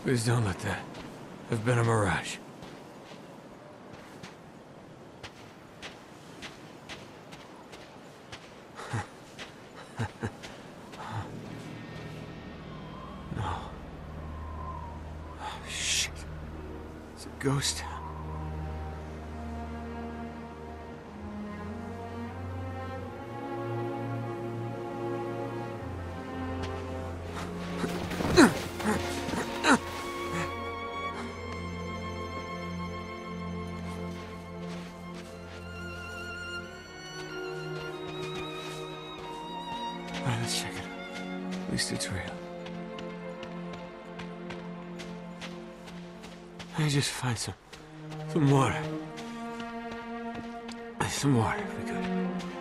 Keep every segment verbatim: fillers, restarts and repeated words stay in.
Please don't let that have been a mirage. No. Oh, shit. It's a ghost town. Alright, let's check it out. At least it's real. I just find some... some water. Some water, if we could.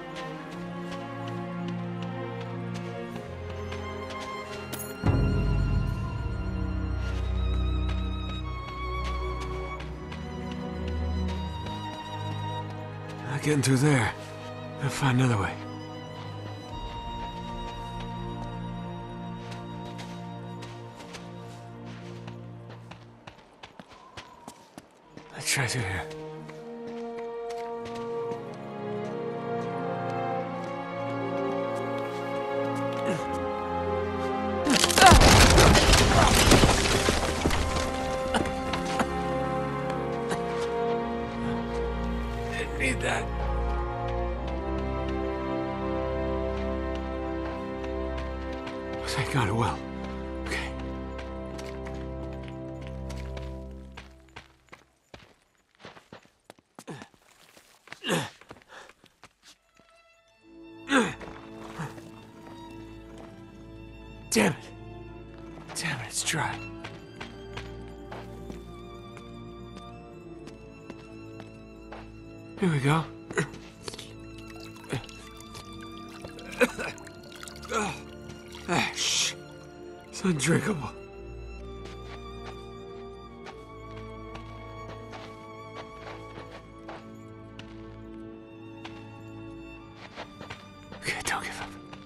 Not getting through there. I'll find another way. Let's try through here. Didn't need that. Thank God it will. Okay. Damn it. Damn it, it's dry. Here we go. Ah, shh. It's undrinkable. Okay, don't give up.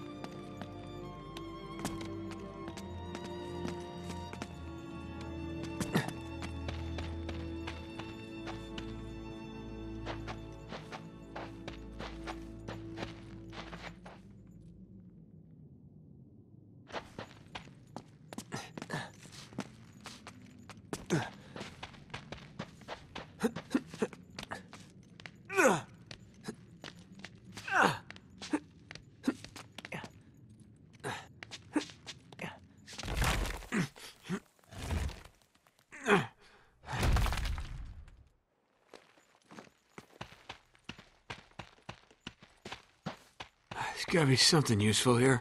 There's gotta be something useful here.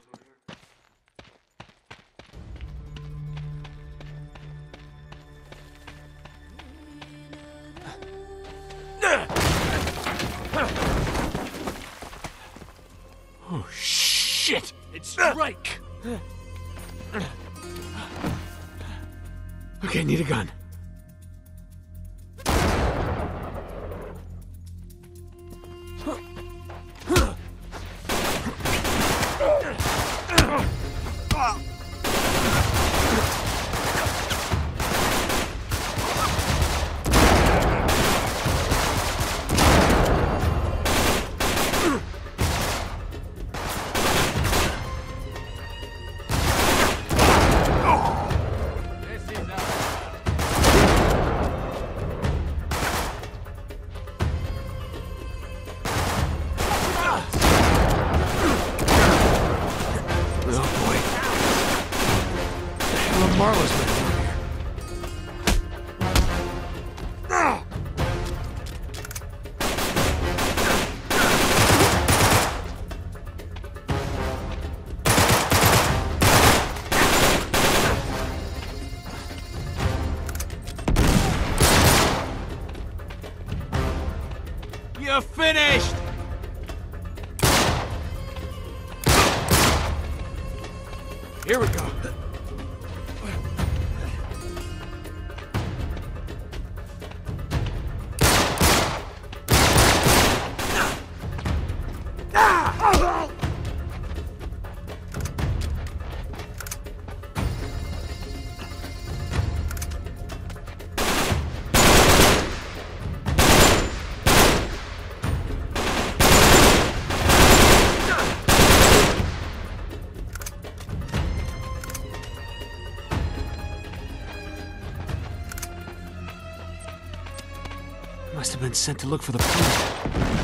Oh, shit! It's strike! Okay, need a gun. Marlo's been through here. You're finished! Here we go. Must have been sent to look for the plane.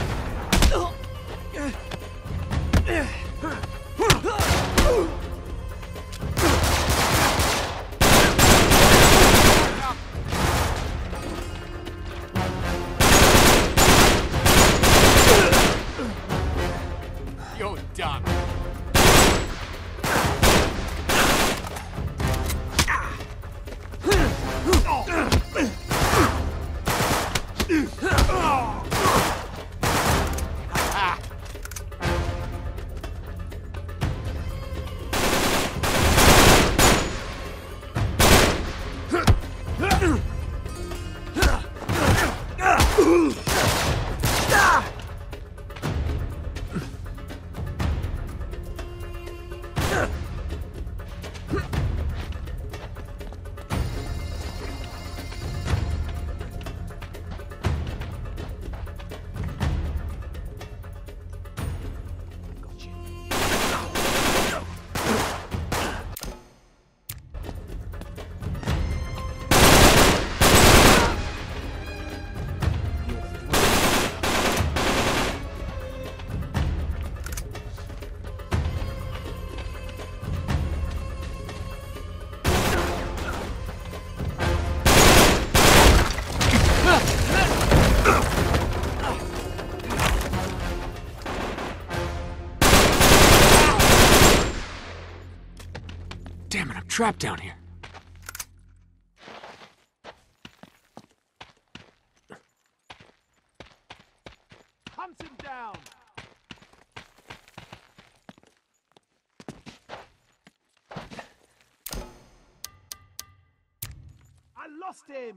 You're done. Damn it, I'm trapped down here. Hunt him down. I lost him.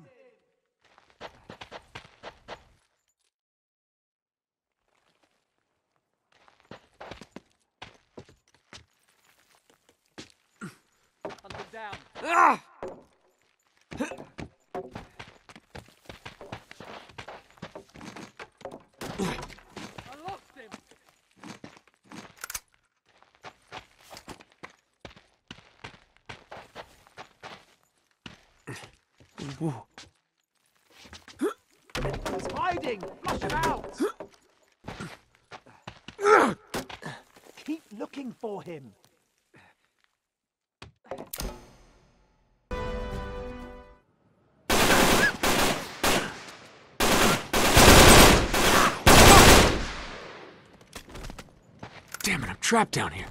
Hunt him down. Ah! I lost him. Whoa. He's hiding. Flush him out. Keep looking for him. Damn it, I'm trapped down here.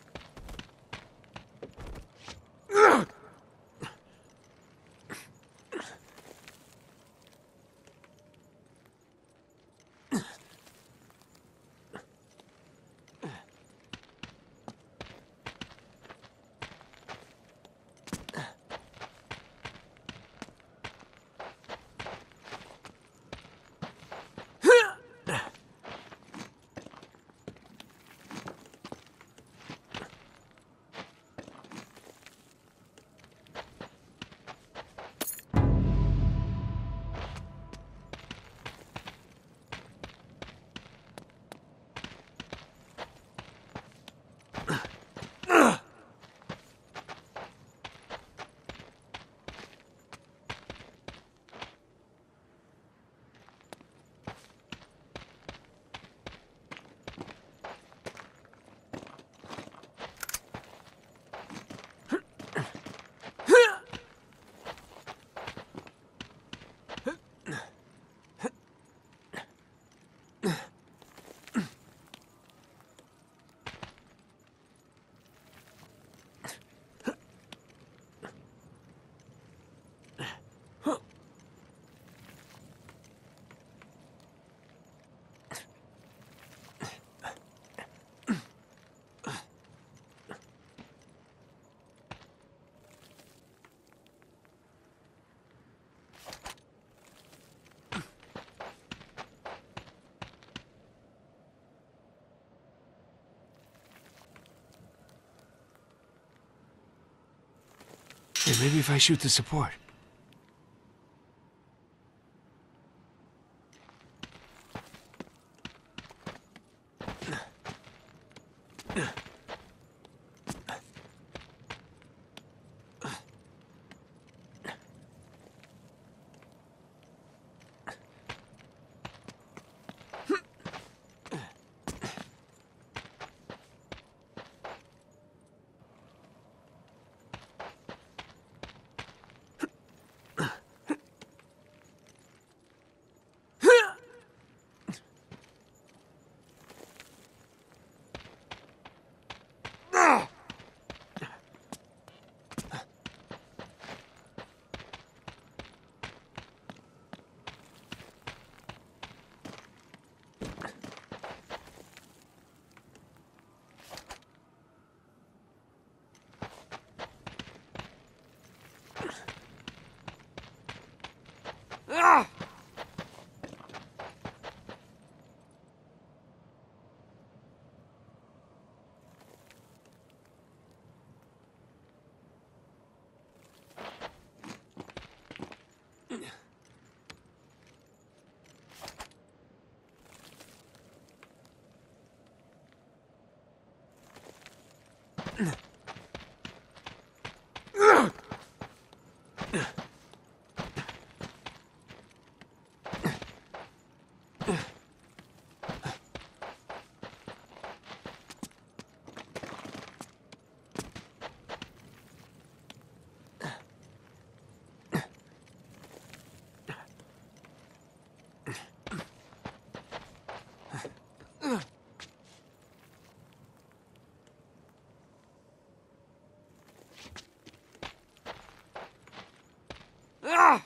Hey, maybe if I shoot the support. Ah! Ah!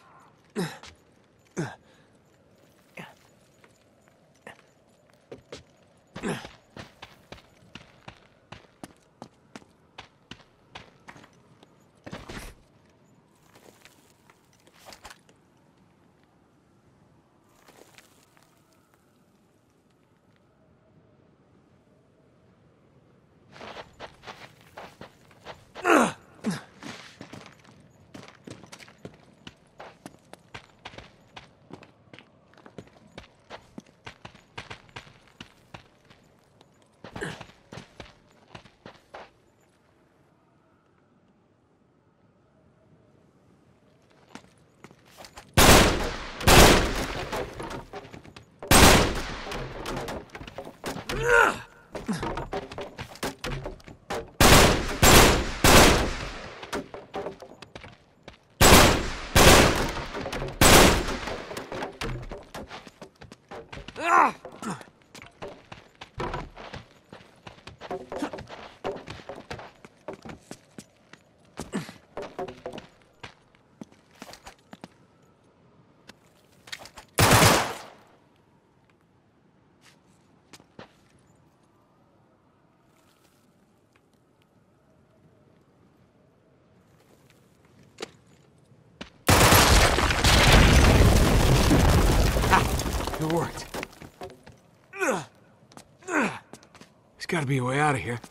Ah! It worked. There's gotta be a way out of here.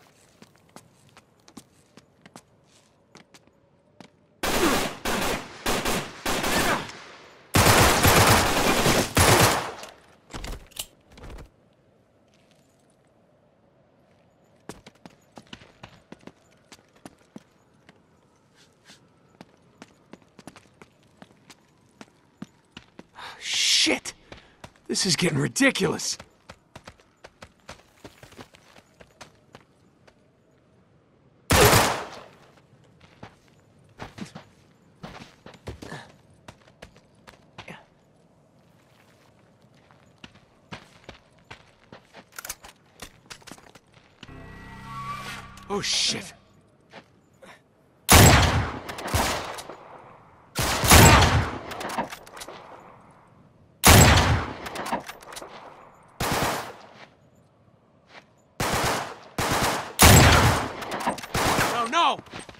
Shit! This is getting ridiculous. Oh shit. Oh no!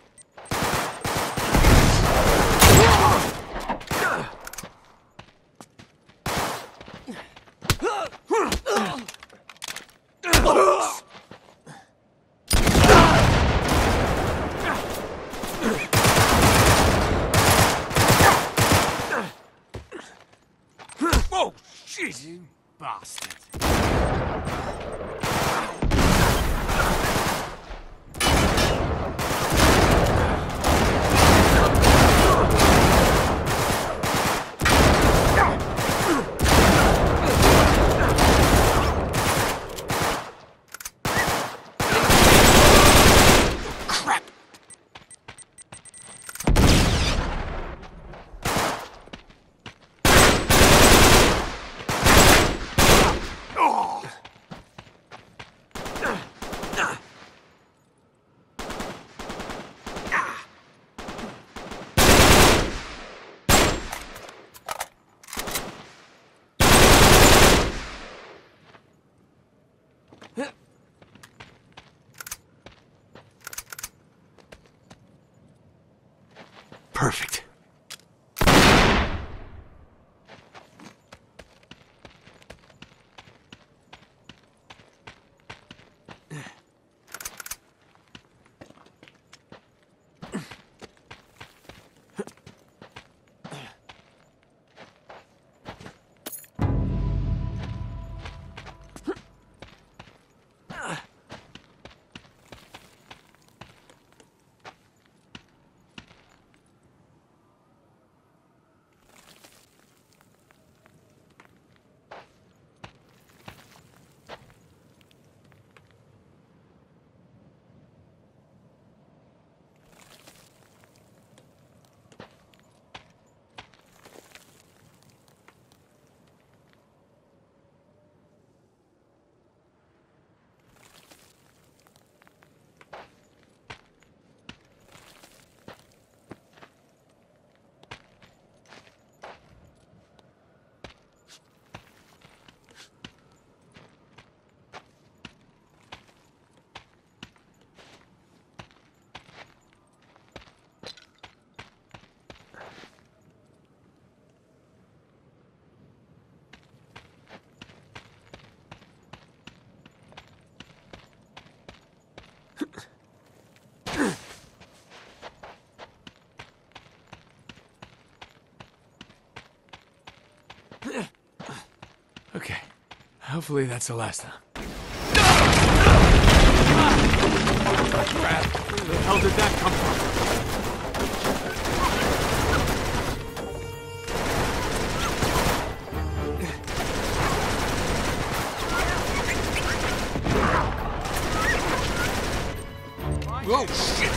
Oh, jeez! You bastard. Perfect. Hopefully that's the last time. Crap! Where the hell did that come from? Whoa, shit!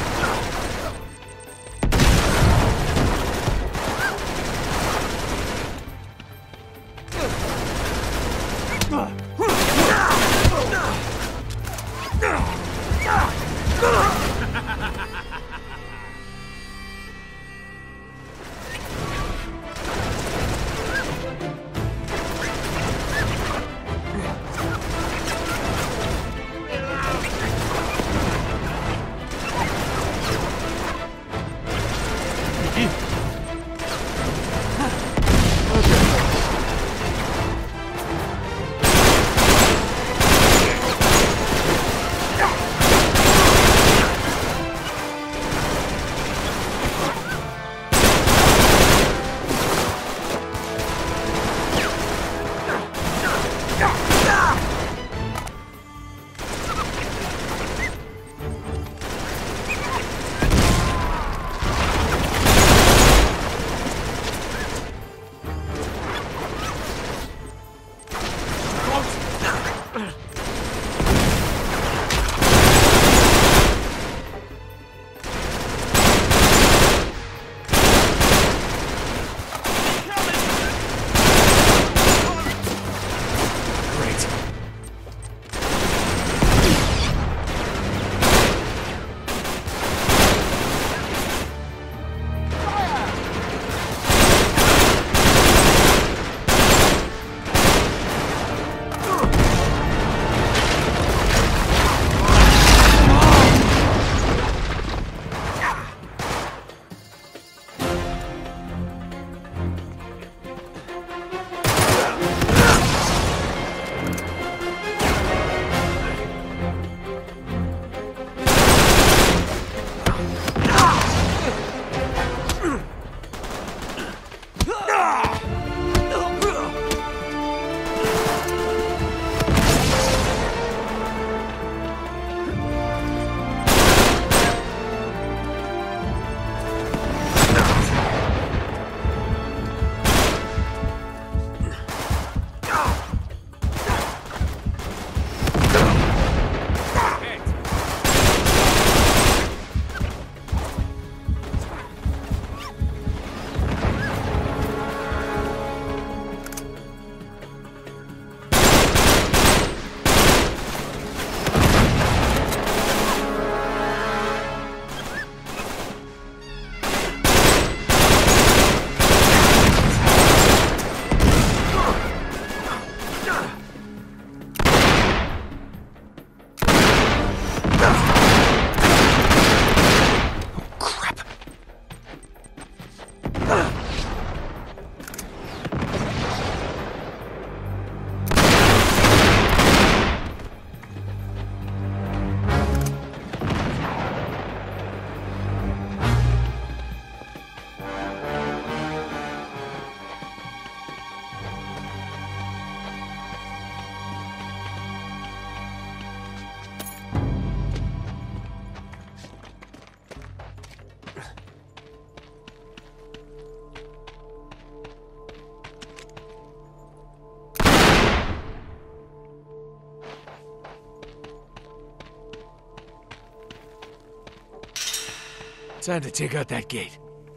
Time to take out that gate.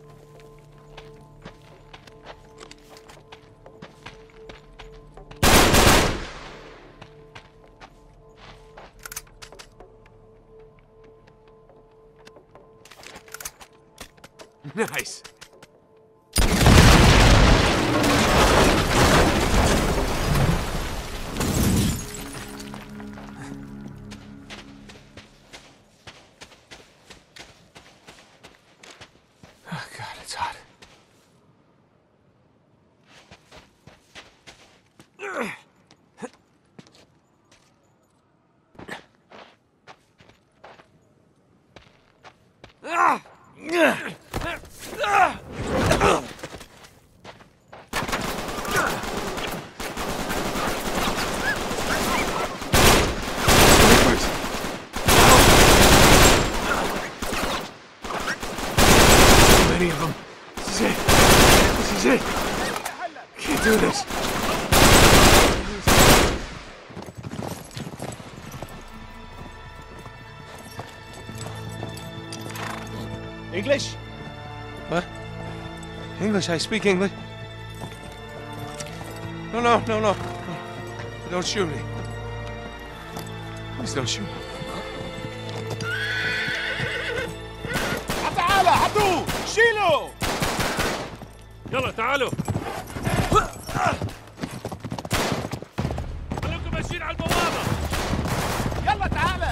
Nice. Oh God, it's hot. is it. Can't do this. English? What? English? I speak English. No, no, no, no. Don't shoot me. Please don't shoot me. تعالى هاتوه شيلوا يلا تعالوا خليكم ماشيين على البوابة يلا تعالى.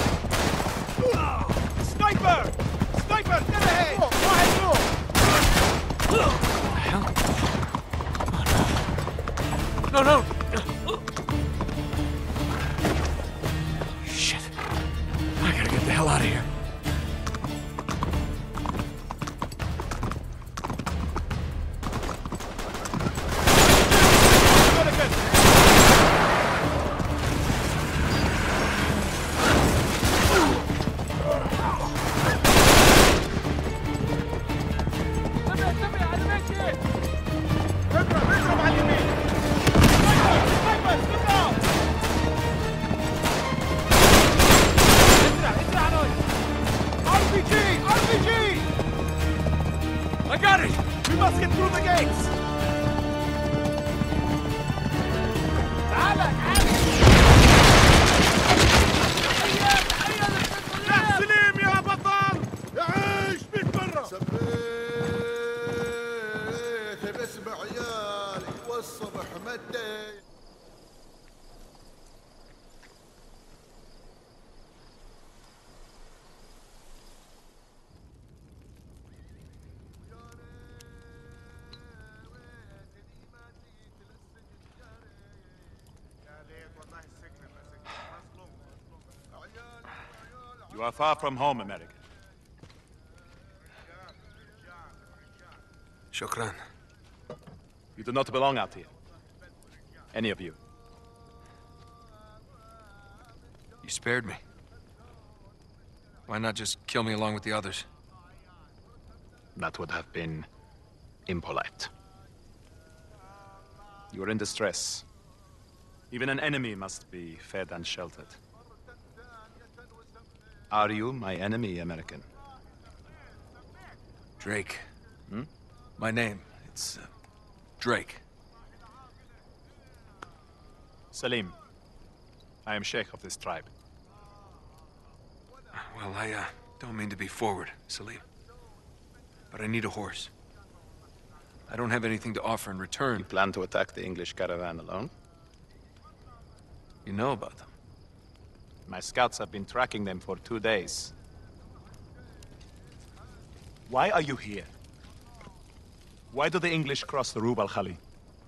سنايبر سنايبر انتبه واحد فوق No, no. Shit. I gotta get the hell out of here. I got it! We must get through the gates! تعالى تعالى. يا سليم يا بطل! يعيش بيك برا! سبيت باسم عيالي والصبح مدي. You are far from home, American. Shukran. You do not belong out here. Any of you. You spared me. Why not just kill me along with the others? That would have been impolite. You are in distress. Even an enemy must be fed and sheltered. Are you my enemy, American? Drake. Hmm? My name. It's uh, Drake. Salim. I am Sheikh of this tribe. Well, I uh, don't mean to be forward, Salim. But I need a horse. I don't have anything to offer in return. You plan to attack the English caravan alone? You know about them. My scouts have been tracking them for two days. Why are you here? Why do the English cross the Rub al-Khali?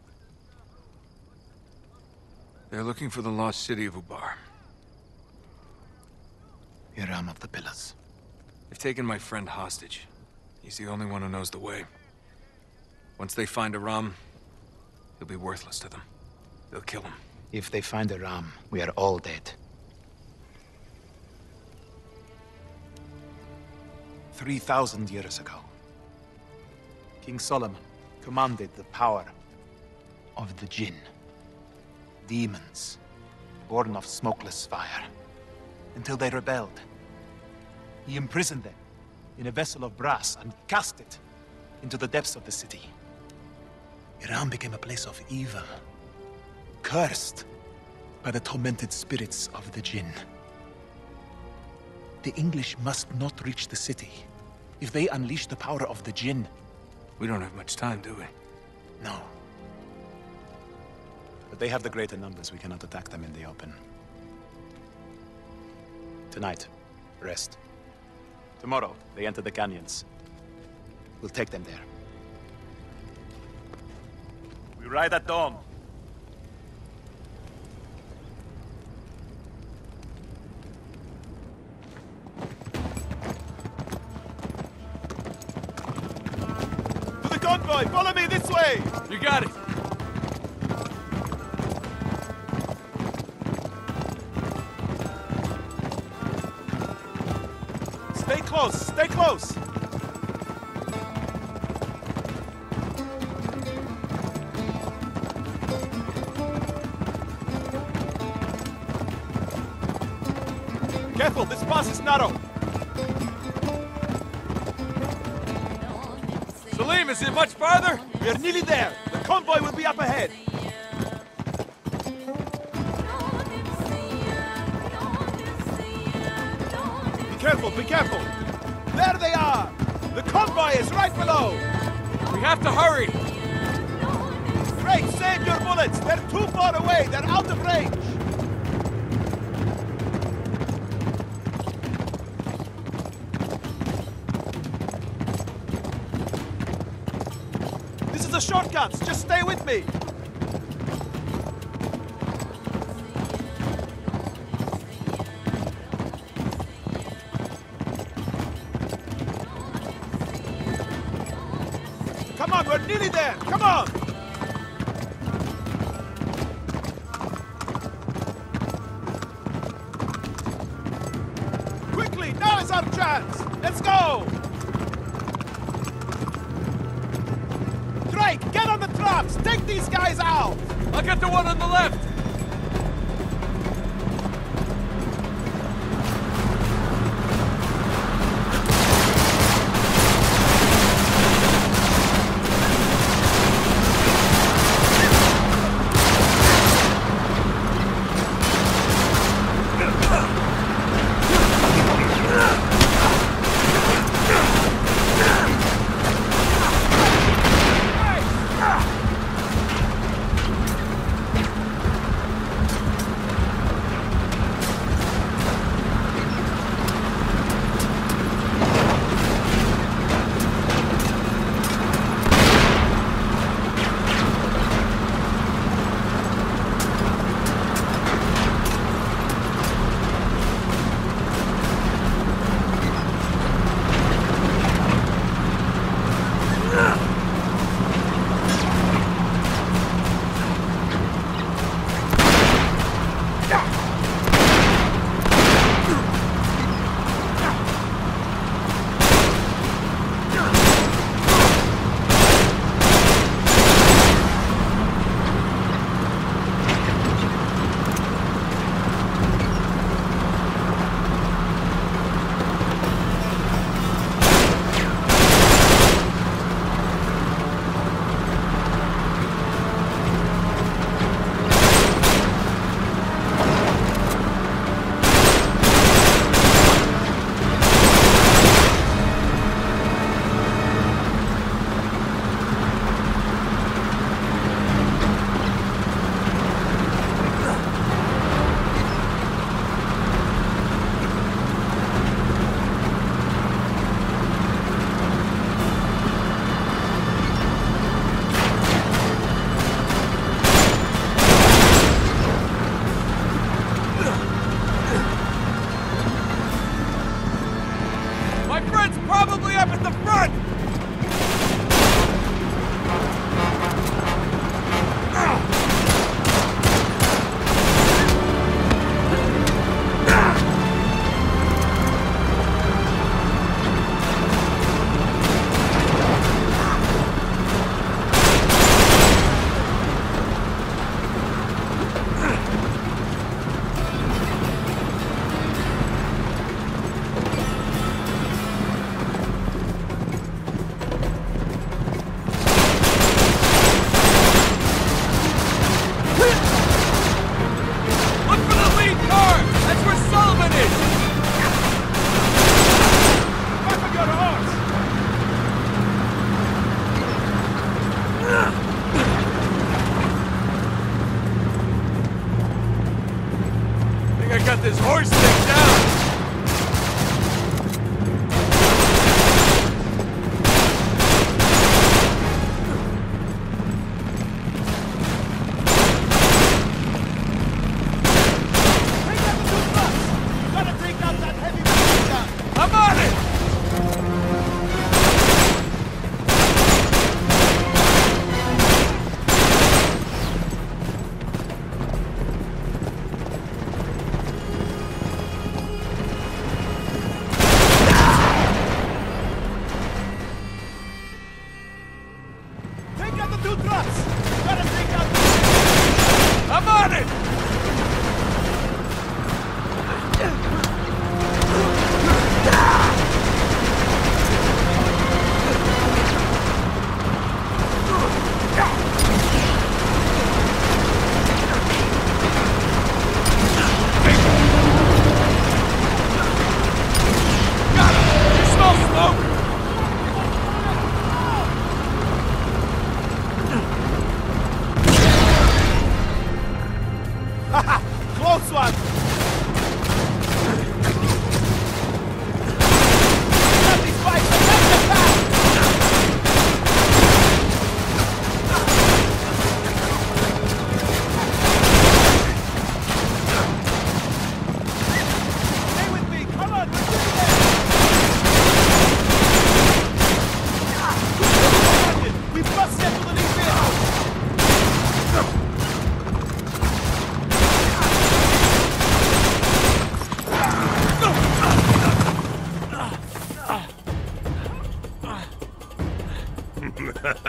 They're looking for the lost city of Ubar. Hiram of the Pillars. They've taken my friend hostage. He's the only one who knows the way. Once they find Aram, he'll be worthless to them. They'll kill him. If they find Aram, we are all dead. Three thousand years ago, King Solomon commanded the power of the Jinn. Demons, born of smokeless fire, until they rebelled. He imprisoned them in a vessel of brass and cast it into the depths of the city. Iran became a place of evil, cursed by the tormented spirits of the Jinn. The English must not reach the city. If they unleash the power of the Jinn... We don't have much time, do we? No. But they have the greater numbers. We cannot attack them in the open. Tonight, rest. Tomorrow, they enter the canyons. We'll take them there. We ride at dawn. To the convoy! Follow me this way! You got it! Stay close! Stay close! careful, this pass is narrow. Salim, is it much farther? We are nearly there. The convoy will be up ahead. Be careful, be careful. There they are. The convoy is right below. We have to hurry. Drake, save your bullets. They're too far away. They're out of range. This is a shortcut. Just stay with me. Come on, we're nearly there. Come on. Quickly, now is our chance. Let's go. Drake, get on the trucks. Take these guys out. I'll get the one on the left.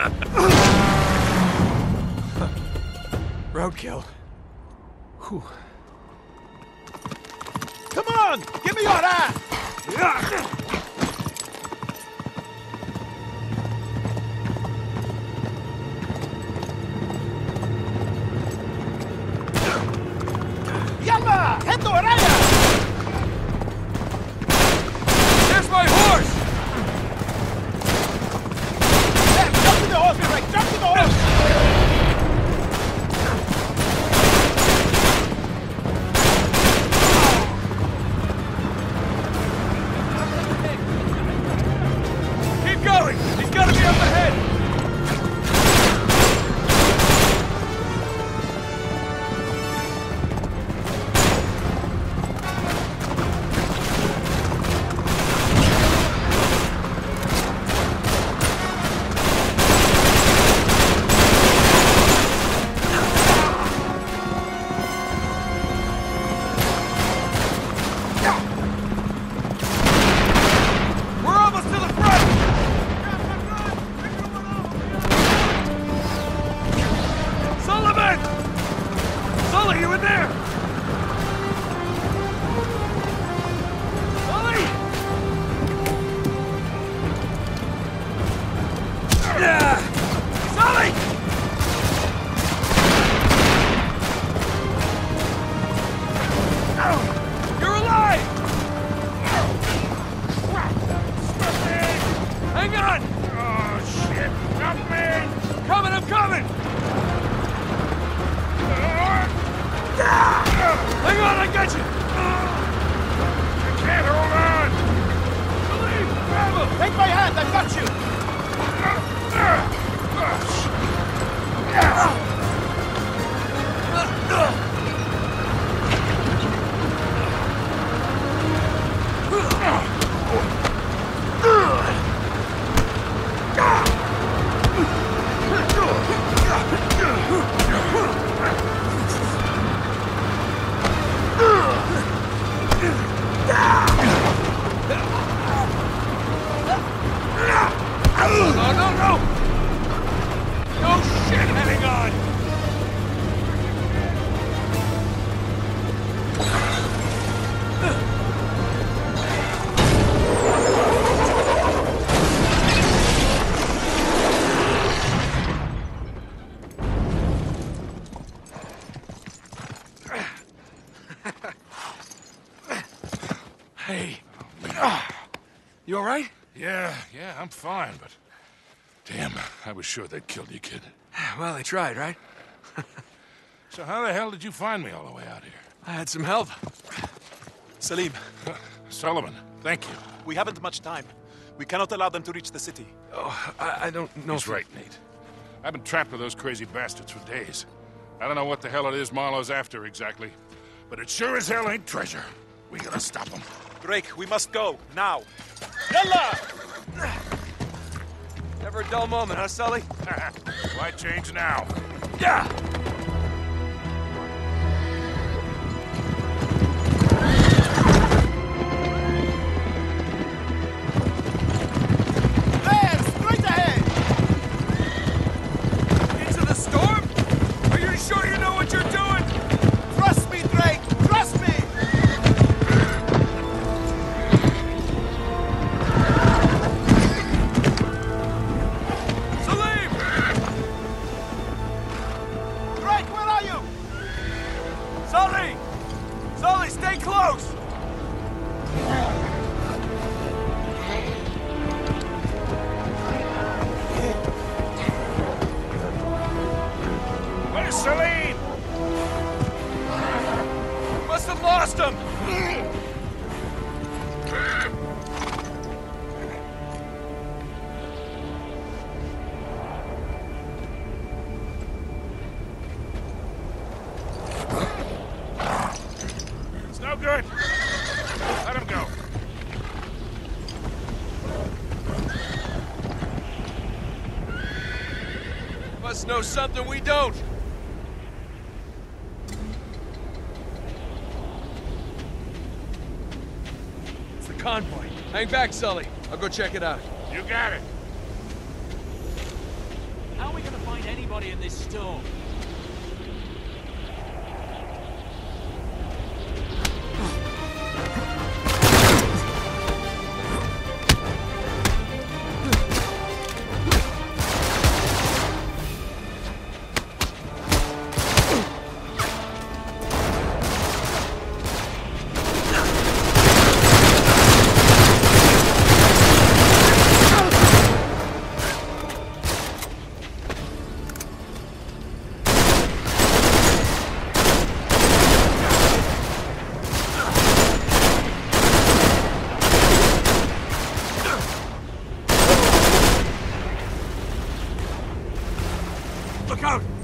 Roadkill. Whew. Come on! Give me your hand! Yalla! Head ورايا! There's my horse! Hey, jump to the horse, Drake! Jump to the horse! Keep going! He's gotta be up ahead! We're almost to the front! Sullivan! Sully, you in there? Sully! Yeah! Sully! You're alive! Hang on! Oh, shit! Help me! Coming, I'm coming! Hang on, I got you! I can't hold on! Believe, grab him! Take my hand, I've got you! No, no, no! No shit, hang on! Hey. You all right? Yeah, yeah, I'm fine, but... Damn, I was sure they'd killed you, kid. Well, they tried, right? So how the hell did you find me all the way out here? I had some help. Salim, Uh, Sullivan, thank you. we haven't much time. We cannot allow them to reach the city. Oh, I, I don't know He's if... right, Nate. I've been trapped with those crazy bastards for days. I don't know what the hell it is Marlowe's after exactly, but it sure as hell ain't treasure. We gotta stop them. Drake, we must go, now. Yalla! Never a dull moment, huh, Sully? Why change now? Yeah! There! Straight ahead! Into the storm? Are you sure you know what you're doing? Trust me, Drake! Trust me! Salim! Drake, where are you? Sully! Sully, stay close! Where's Celine? Must have lost him! It's no good. Let him go. Must know something we don't. It's the convoy. Hang back, Sully. I'll go check it out. You got it. find anybody in this storm. Look out!